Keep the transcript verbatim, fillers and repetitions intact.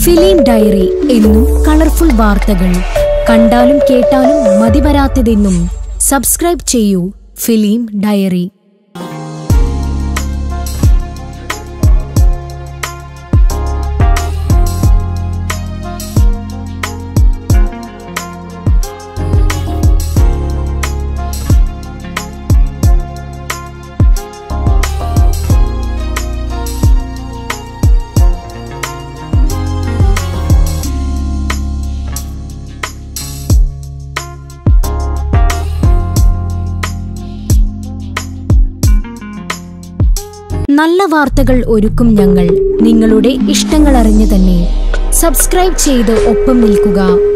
Film diary എന്നും colourful വാർത്തകൾ, കണ്ടാലും കേട്ടാലും മതിവരാത്തതെന്നും. സബ്സ്ക്രൈബ് ചെയ്യൂ ഫിലിം ഡയറി. നല്ല വാർത്തകൾ ഒരുക്കും ഞങ്ങൾ, നിങ്ങളുടെ ഇഷ്ടങ്ങൾ അറിഞ്ഞു തന്നെ. സബ്സ്ക്രൈബ് ചെയ്ത് ഒപ്പം നിൽക്കുക.